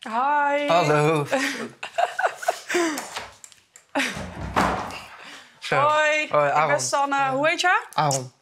Hi. Hallo. Zo. Hoi, Hoi, ik Aaron. ben Sanne. Hoe heet je? Aaron.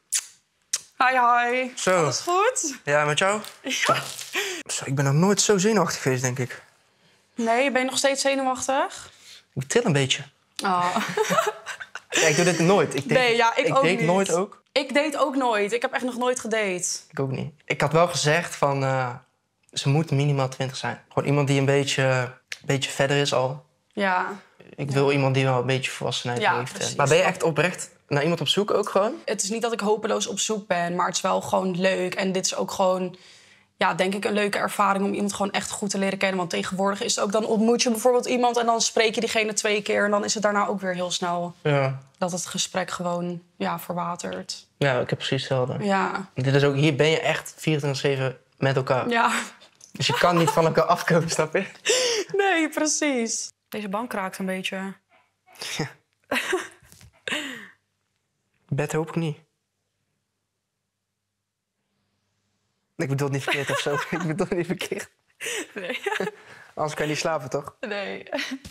Hi. Zo. Alles goed? Ja, met jou? Ja. Zo, ik ben nog nooit zo zenuwachtig geweest, denk ik. Nee, ben je nog steeds zenuwachtig? Ik til een beetje. Oh. Ja, ik doe dit nooit. Ik ik ook date niet. nooit ook. Ik date ook nooit. Ik heb echt nog nooit gedate. Ik ook niet. Ik had wel gezegd van... ze moet minimaal 20 zijn. Gewoon iemand die een beetje verder is al. Ja. Ik wil iemand die wel een beetje volwassenheid Ja, heeft. precies. Maar ben je echt oprecht naar iemand op zoek ook gewoon? Het is niet dat ik hopeloos op zoek ben, maar het is wel gewoon leuk. En dit is ook gewoon, ja, denk ik, een leuke ervaring om iemand gewoon echt goed te leren kennen. Want tegenwoordig is het ook, dan ontmoet je bijvoorbeeld iemand en dan spreek je diegene 2 keer. En dan is het daarna ook weer heel snel Ja. dat het gesprek gewoon, ja, verwatert. Ja, ik heb precies hetzelfde. Ja. Dit is ook, hier ben je echt 24/7 met elkaar. Ja. Dus je kan niet van elkaar afkomen, snap je? Nee, precies. Deze bank kraakt een beetje. Ja. Bed hoop ik niet. Ik bedoel het niet verkeerd of zo. Ik bedoel het niet verkeerd. Nee. Anders kan je niet slapen, toch? Nee.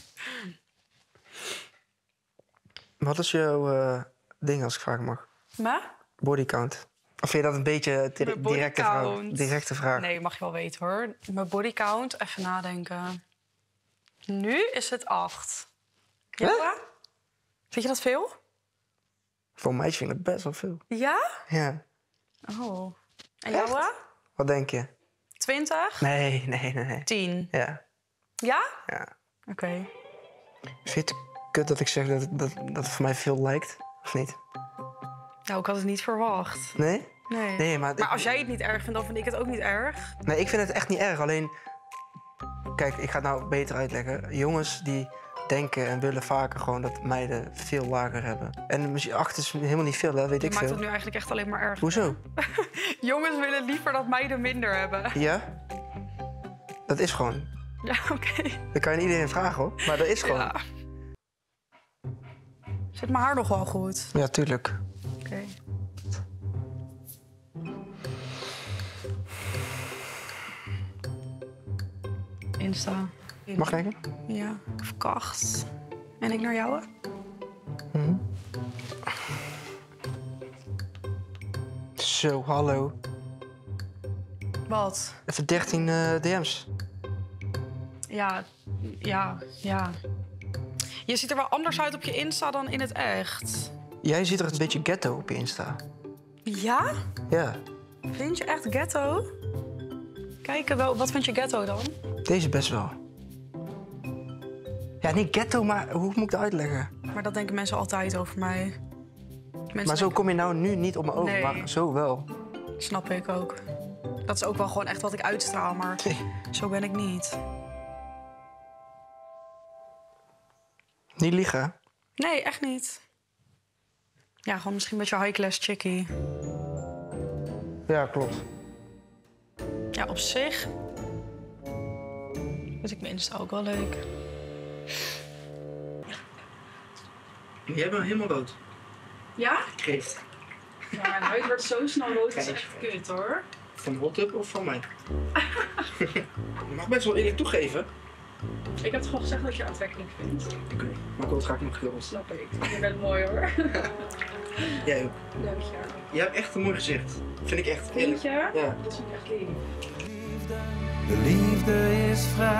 Wat is jouw ding, als ik vragen mag? Maar? Bodycount. Of vind je dat een beetje Mijn directe vraag? bodycount. Directe vraag. Nee, mag je wel weten, hoor. Mijn bodycount, even nadenken. Nu is het 8. Ja? Huh? Vind je dat veel? Voor mij vind ik dat best wel veel. Ja? Ja. Oh. En Echt? jouw? Wat denk je? 20? Nee. 10. Ja. Ja? Ja. Oké. Vind je het kut dat ik zeg dat het voor mij veel lijkt? Of niet? Nou, ik had het niet verwacht. Nee? Nee. Nee, maar... Maar als jij het niet erg vindt, dan vind ik het ook niet erg. Nee, ik vind het echt niet erg. Alleen... Kijk, ik ga het nou beter uitleggen. Jongens die denken en willen vaker gewoon dat meiden veel lager hebben. En misschien 8 is helemaal niet veel, hè? Weet Je ik maakt veel. het nu eigenlijk echt alleen maar erg. Hoezo? Jongens willen liever dat meiden minder hebben. Ja? Dat is gewoon. Ja, oké. Dat kan je niet iedereen vragen, hoor. Maar dat is gewoon. Ja. Zit mijn haar nog wel goed? Ja, tuurlijk. Oké. Insta. Mag ik kijken? Ja, verkocht. En ik naar jou? Zo, hallo. Wat? Even 13 DM's. Ja. Je ziet er wel anders uit op je Insta dan in het echt. Jij ziet er een beetje ghetto op je Insta. Ja? Ja. Vind je echt ghetto? Kijk, wat vind je ghetto dan? Deze best wel. Ja, niet ghetto, maar hoe moet ik het uitleggen? Maar dat denken mensen altijd over mij. Maar zo kom je nou nu niet op me over, Nee. maar zo wel. Snap ik ook. Dat is ook wel gewoon echt wat ik uitstraal, maar zo ben ik niet. Niet liegen, hè? Nee, echt niet. Ja, gewoon misschien een beetje high-class chickie. Ja, klopt. Ja, op zich vind ik mijn Insta ook wel leuk. Jij bent helemaal rood. Ja? Kreeft. Ja, mijn huid wordt zo snel rood, dat is echt kut, hoor. Van hot-up of van mij? Je mag best wel eerlijk toegeven. Ik heb toch al gezegd dat je aantrekkelijk vindt. Oké, maar ik wil het graag nog gulden. Snap ik. Je bent mooi, hoor. Jij ook. Dank je. Jij hebt echt een mooi gezicht. Vind ik echt. Vind je? Ja. Dat vind ik echt lief. De liefde is vrij.